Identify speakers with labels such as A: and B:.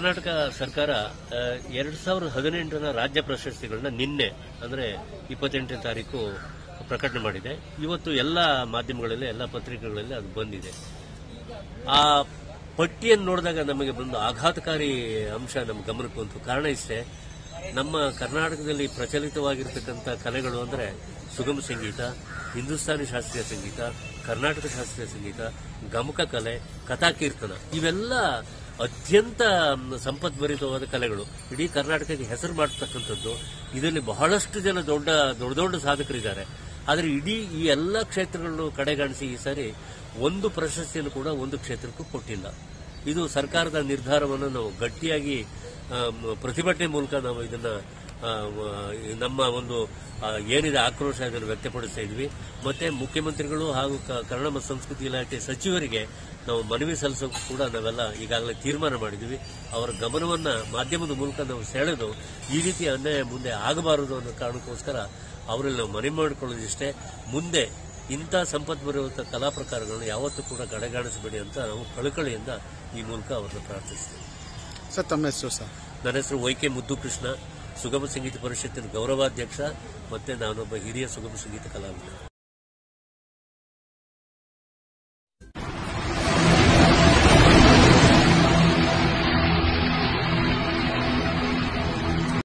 A: ಕರ್ನಾಟಕ ಸರ್ಕಾರ 2018ರ ರಾಜ್ಯ ಪ್ರಶಸ್ತಿಗಳನ್ನ ನಿನ್ನೆ ಅಂದ್ರೆ 28ನೇ ತಾರೀಕು ಪ್ರಕಟಣೆ ಮಾಡಿದೆ. ಇವತ್ತು ಎಲ್ಲ ಮಾಧ್ಯಮಗಳಲ್ಲಿ ಎಲ್ಲ ಪತ್ರಿಕೆಗಳಲ್ಲಿ ಅದು ಬಂದಿದೆ. ಆ ಪಟ್ಟಿಯನ್ನು ನೋಡಿದಾಗ ನಮಗೆ ಬಂದು ಆಘಾತಕಾರಿ ಅಂಶ ನಮ್ಮ ಗಮನಕ್ಕೆ ಬಂತು. ಕಾರಣ ಇಷ್ಟೇ, ನಮ್ಮ ಕರ್ನಾಟಕದಲ್ಲಿ ಪ್ರಚಲಿತವಾಗಿರತಕ್ಕಂಥ ಕಲೆಗಳು ಅಂದರೆ ಸುಗಮ ಸಂಗೀತ, ಹಿಂದೂಸ್ತಾನಿ ಶಾಸ್ತ್ರೀಯ ಸಂಗೀತ, ಕರ್ನಾಟಕ ಶಾಸ್ತ್ರೀಯ ಸಂಗೀತ, ಗಮಕ ಕಲೆ, ಕಥಾಕೀರ್ತನ ಇವೆಲ್ಲ ಅತ್ಯಂತ ಸಂಪದ್ಭರಿತವಾದ ಕಲೆಗಳು. ಇಡೀ ಕರ್ನಾಟಕಕ್ಕೆ ಹೆಸರು ಮಾಡತಕ್ಕಂಥದ್ದು. ಇದರಲ್ಲಿ ಬಹಳಷ್ಟು ಜನ ದೊಡ್ಡ ದೊಡ್ಡ ಸಾಧಕರಿದ್ದಾರೆ. ಆದರೆ ಇಡೀ ಈ ಎಲ್ಲ ಕ್ಷೇತ್ರಗಳನ್ನು ಕಡೆಗಾಣಿಸಿ ಈ ಸಾರಿ ಒಂದು ಪ್ರಶಸ್ತಿಯನ್ನು ಕೂಡ ಒಂದು ಕ್ಷೇತ್ರಕ್ಕೂ ಕೊಟ್ಟಿಲ್ಲ. ಇದು ಸರ್ಕಾರದ ನಿರ್ಧಾರವನ್ನು ನಾವು ಗಟ್ಟಿಯಾಗಿ ಪ್ರತಿಭಟನೆ ಮೂಲಕ ನಾವು ಇದನ್ನ ನಮ್ಮ ಒಂದು ಏನಿದೆ ಆಕ್ರೋಶ ಇದನ್ನು ವ್ಯಕ್ತಪಡಿಸ್ತಾ ಇದ್ವಿ. ಮತ್ತೆ ಮುಖ್ಯಮಂತ್ರಿಗಳು ಹಾಗೂ ಕನ್ನಡ ಮತ್ತು ಸಂಸ್ಕೃತಿ ಇಲಾಖೆ ಸಚಿವರಿಗೆ ನಾವು ಮನವಿ ಸಲ್ಲಿಸೋಕೆ ಕೂಡ ನಾವೆಲ್ಲ ಈಗಾಗಲೇ ತೀರ್ಮಾನ ಮಾಡಿದ್ವಿ. ಅವರ ಗಮನವನ್ನ ಮಾಧ್ಯಮದ ಮೂಲಕ ನಾವು ಸೆಳೆದು ಈ ರೀತಿ ಅನ್ಯಾಯ ಮುಂದೆ ಆಗಬಾರದು ಅನ್ನೋ ಕಾರಣಕ್ಕೋಸ್ಕರ ಅವರಲ್ಲಿ ನಾವು ಮನವಿ ಮಾಡಿಕೊಳ್ಳೋದಿಷ್ಟೇ, ಮುಂದೆ ಇಂಥ ಸಂಪದ್ಭರಿತ ಕಲಾ ಪ್ರಕಾರಗಳನ್ನು ಯಾವತ್ತೂ ಕೂಡ ಕಡೆಗಾಣಿಸಬೇಡಿ ಅಂತ ನಾವು ಕಳಕಳಿಯಿಂದ ಈ ಮೂಲಕ ಅವರನ್ನು ಪ್ರಾರ್ಥಿಸ್ತೇವೆ.
B: ಸರ್, ತಮ್ಮ ಹೆಸರು? ಸರ್,
A: ನನ್ನ ಹೆಸರು ವೈಕೆ ಮುದ್ದುಕೃಷ್ಣ, ಸುಗಮ ಸಂಗೀತ ಪರಿಷತ್ತಿನ ಗೌರವಾಧ್ಯಕ್ಷ, ಮತ್ತೆ ನಾನೊಬ್ಬ ಹಿರಿಯ ಸುಗಮ ಸಂಗೀತ ಕಲಾವಿದ.